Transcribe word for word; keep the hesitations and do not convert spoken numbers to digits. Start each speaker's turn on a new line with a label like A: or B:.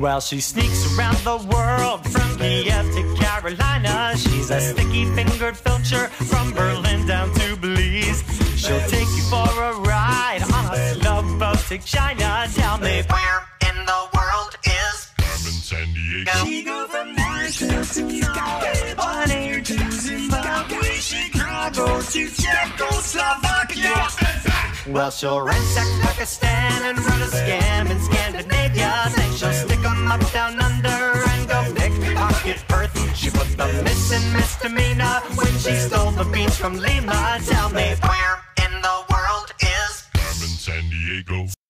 A: Well, she sneaks around the world from Kiev to Carolina. She's a sticky-fingered filcher from Berlin down to Belize. She'll take you for a ride on a love boat to China. Tell me, where in the world is
B: Carmen Sandiego?
A: she go from Nashville to Norway, on air to Zimbabwe, Chicago to Czechoslovakia. Well, she'll ransack Pakistan and run a scam in Scandinavia. Then she'll stick 'em up down under and go pickpocket Perth. She put the miss in misdemeanor when she stole the beans from Lima. Tell me, where in the world is
B: Carmen Sandiego?